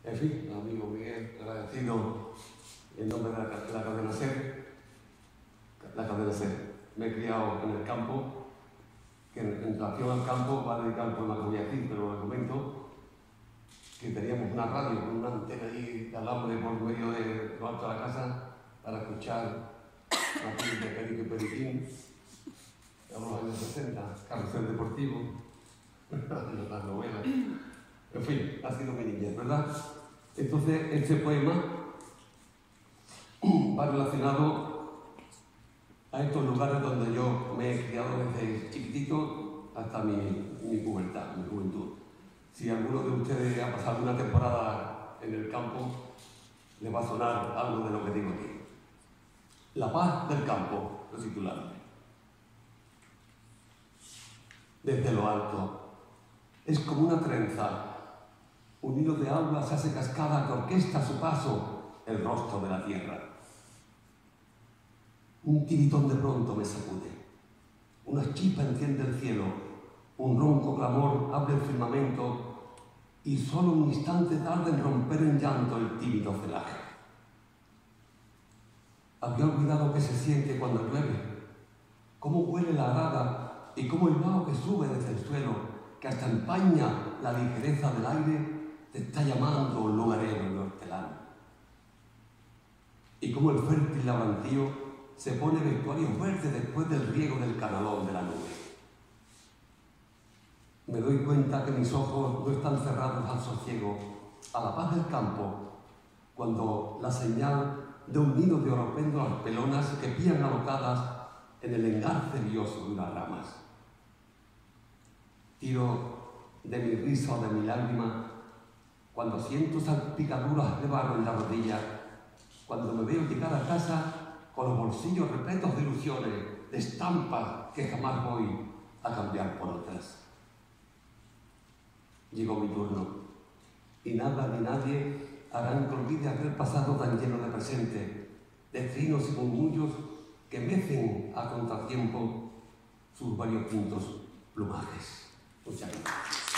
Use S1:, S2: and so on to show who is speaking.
S1: En fin, amigo Miguel, agradecido en nombre de la cadena SER. La cadena SER. Me he criado en el campo, que en relación al campo va a dedicar el poema que voy a decir, pero le comento que teníamos una radio con una antena ahí de alambre por medio de lo alto de la casa para escuchar Martín de Perico y Periquín, de los años 60, Carrusel Deportivo, las novelas. En fin, ha sido mi niñez, ¿verdad? Entonces, este poema va relacionado a estos lugares donde yo me he criado desde chiquitito hasta mi pubertad, mi juventud. Si alguno de ustedes ha pasado una temporada en el campo, le va a sonar algo de lo que digo aquí. La paz del campo, lo titular. Desde lo alto, es como una trenza. Un hilo de agua se hace cascada que orquesta a su paso el rostro de la tierra. Un tiritón de pronto me sacude. Una chispa enciende el cielo. Un ronco clamor abre el firmamento y solo un instante tarda en romper en llanto el tímido celaje. Había olvidado que se siente cuando llueve, cómo huele la arada y cómo el vaho que sube desde el suelo, que hasta empaña la ligereza del aire, te está llamando un lugarero y hortelano. Y cómo el fértil labrantío se pone vestuario verde después del riego del canalón de la nube. Me doy cuenta que mis ojos no están cerrados al sosiego, a la paz del campo, cuando la señal de un nido de oropendo las pelonas que pían alocadas en el engarce lioso de unas ramas. Tiro de mi risa o de mi lágrima cuando siento salpicaduras de barro en la rodilla, cuando me veo llegar a casa con los bolsillos repletos de ilusiones, de estampas que jamás voy a cambiar por otras. Llegó mi turno, y nada ni nadie harán que olvide aquel pasado tan lleno de presente, de trinos y murmullos que mecen a contratiempo sus variopintos plumajes. Muchas gracias.